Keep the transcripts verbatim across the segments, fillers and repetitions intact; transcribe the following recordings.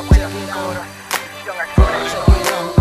buena producción actual.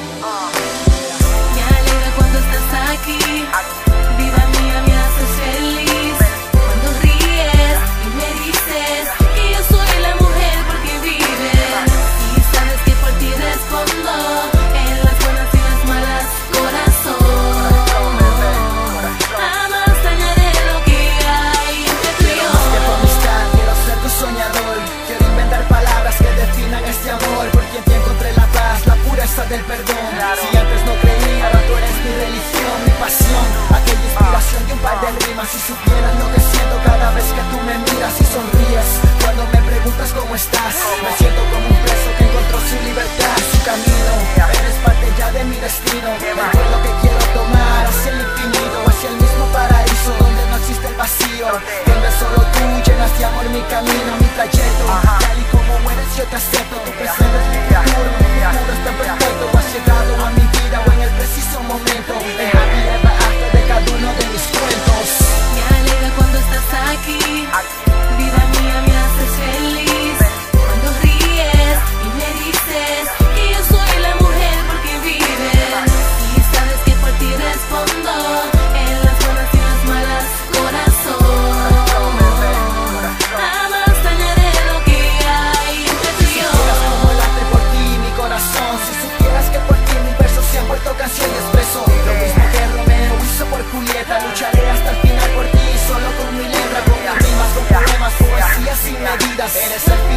Me alegra cuando estás aquí. Vida mía, me haces feliz. Cuando ríes y me dices que yo soy la mujer por quien vives. Y sabes que por ti respondo en las buenas y las malas, corazón. Jamás dañaré lo que hay entre tú y yo. Más que tu amistad, quiero ser tu soñador. Quiero inventar palabras que definan este amor. Por quien te encontré la paz, la pureza del perdón. Si antes no creía, ahora tú eres mi religión, mi pasión. Aquella inspiración de un par de rimas. Si supieras lo que siento cada vez que tú me miras y sonríes. Cuando me preguntas cómo estás, me siento como un preso que encontró su libertad, su camino. Eres parte ya de mi destino. El vuelo que quiero tomar hacia el infinito, hacia el mismo paraíso donde no existe el vacío, donde solo tú llenas de amor mi camino, mi trayecto. Tal y como eres yo te acepto. Tu presente es mi futuro, mi futuro es tan perfecto. Has llegado a mi vida o en el preciso momento. En happy ever after de cada uno de mis cuentos. Me alegra cuando estás aquí. Vida mía, me haces feliz. Cuando ríes y me dices que yo soy la mujer por quien vives. Y sabes que por ti respondo en las buenas y las malas, corazón. Jamás dañaré lo que hay entre tú y yo. Si supieras cómo late por ti mi corazón. Si supieras que por ti mis versos se han vuelto canción y expreso lo mismo que Romeo hizo por Julieta. Lucharé hasta el final por ti, solo con mi letra, con mis rimas, con poemas, poesías sin medidas. Eres el